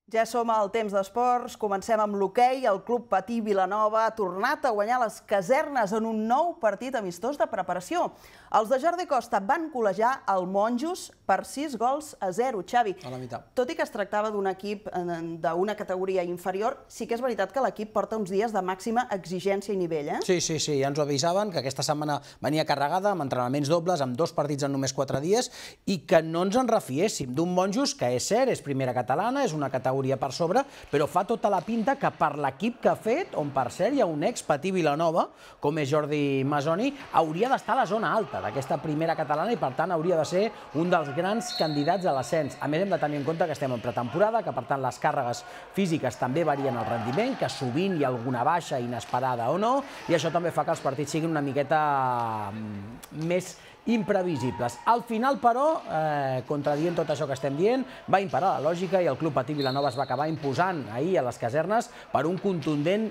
Ja som al temps d'esports, comencem amb l'hoquei. El Club Patí Vilanova ha tornat a guanyar les casernes en un nou partit amistós de preparació. Els de Jordi Costa van col·legiar el Monjos per 6-0. Xavi, tot i que es tractava d'un equip d'una categoria inferior, sí que és veritat que l'equip porta uns dies de màxima exigència i nivell, eh? Sí, ja ens ho avisaven, que aquesta setmana venia carregada, amb entrenaments dobles, amb 2 partits en només 4 dies, i que no ens en refiéssim d'un Monjos que és cert, és primera catalana, és una categoria per sobre, però fa tota la pinta que per l'equip que ha fet, on per cert hi ha un ex-Patí Vilanova, com és Jordi Masoni, hauria d'estar a la zona alta d'aquesta primera catalana i per tant hauria de ser un dels grans candidats a l'ascens. A més, hem de tenir en compte que estem en pretemporada, que per tant les càrregues físiques també varien el rendiment, que sovint hi ha alguna baixa inesperada o no, i això també fa que els partits siguin una miqueta més imprevisibles. Al final, però, contradient tot això que estem dient, va imperar la lògica i el Club Patí Vilanova es va acabar imposant ahir a les casernes per un contundent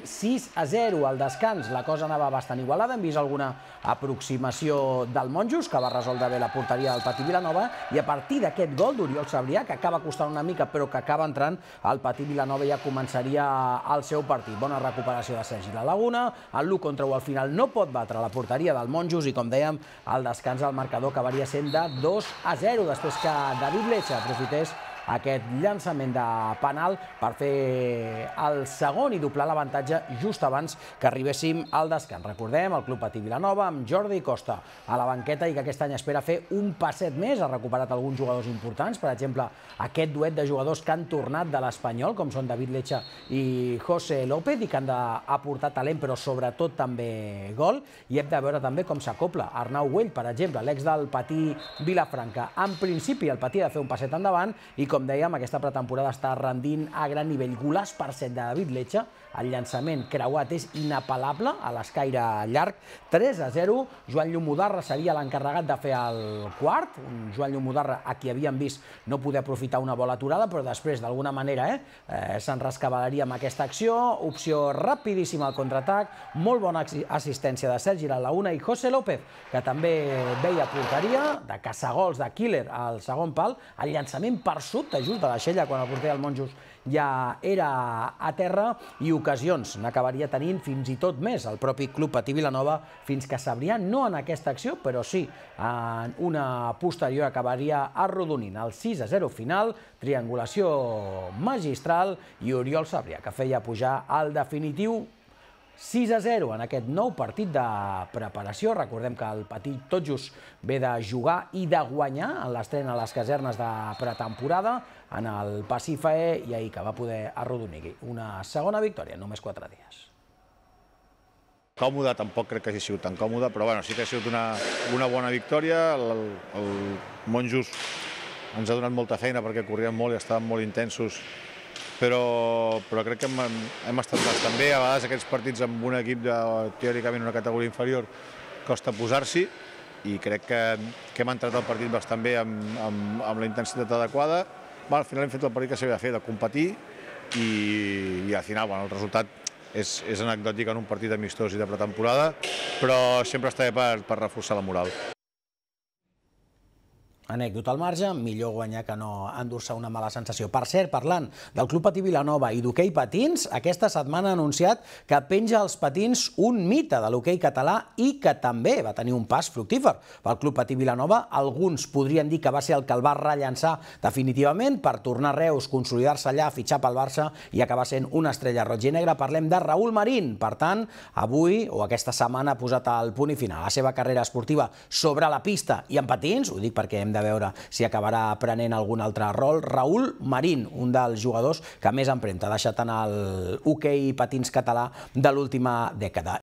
6-0 al descans. La cosa anava bastant igualada, hem vist alguna aproximació del Monjos, que va resoldre bé la porteria del Patí Vilanova, i a partir d'aquest gol d'Oriol Sabrià, que acaba costant una mica però que acaba entrant, el Patí Vilanova ja començaria el seu partit. Bona recuperació de Sergi La Laguna, el l'1 contra 1 al final no pot batre la porteria del Monjos i, com dèiem, el descans el marcador acabaria sent de 2-0, després que David Lecha aprofités aquest llançament de penal per fer el segon i doblar l'avantatge just abans que arribéssim al descans. Recordem, el Club Patí Vilanova amb Jordi Costa a la banqueta i que aquest any espera fer un passet més. Ha recuperat alguns jugadors importants, per exemple, aquest duet de jugadors que han tornat de l'Espanyol, com són David Lecha i José López, i que han d'aportar talent, però sobretot també gol. I hem de veure també com s'acopla Arnau Güell, per exemple, l'ex del Patí Vilafranca. En principi, el Patí ha de fer un passet endavant i, com dèiem, aquesta pretemporada està rendint a gran nivell. Golaç per set de David Lecha, el llançament creuat és inapel·lable a l'escaire llarg, 3-0. Joan Llomudarra seria l'encarregat de fer el quart, un Joan Llomudarra a qui havíem vist no poder aprofitar una bola aturada, però després, d'alguna manera, se'n rescabalaria amb aquesta acció. Opció rapidíssima al contraatac, molt bona assistència de Sergi La Laguna i José López, que també veia porteria, de caçagols, de killer al segon pal, el llançament per sota just de la xella quan el porter del Monjos ja era a terra, i ocasions n'acabaria tenint fins i tot més el propi Club Patí Vilanova, fins que Sabrià, no en aquesta acció, però sí en una posterior, acabaria arrodonint el 6-0 final, triangulació magistral, i Oriol Sabrià, que feia pujar al definitiu 6-0 en aquest nou partit de preparació. Recordem que el Patí tot just ve de jugar i de guanyar en l'estrena a les casernes de pretemporada en el Pasífae, i ahir que va poder arrodonir una segona victòria en només 4 dies. Còmode, tampoc crec que hagi sigut tan còmode, però bueno, sí que ha sigut una bona victòria. El Monjos ens ha donat molta feina perquè corrien molt i estaven molt intensos, però crec que hem estat bastant bé. A vegades aquests partits amb un equip de teòricament una categoria inferior costa posar-s'hi, i crec que hem entrat al partit bastant bé amb la intensitat adequada. Al final hem fet el partit que s'havia de fer, de competir, i al final el resultat és anecdòtic en un partit amistós i de pretemporada, però sempre està bé per reforçar la moral. Anècdota al marge, millor guanyar que no endur-se una mala sensació. Per cert, parlant del Club Patí Vilanova i d'hoquei patins, aquesta setmana ha anunciat que penja als patins un mite de l'hoquei català i que també va tenir un pas fructífer pel Club Patí Vilanova. Alguns podrien dir que va ser el que el va rellançar definitivament per tornar a Reus, consolidar-se allà, fitxar pel Barça i acabar sent una estrella roja i negra. Parlem de Raül Marín. Per tant, avui o aquesta setmana ha posat el punt i final a la seva carrera esportiva sobre la pista i en patins. Ho dic perquè hem de veure si acabarà prenent algun altre rol. Raül Marín, un dels jugadors que més empremta ha deixat en el hoquei patins català de l'última dècada.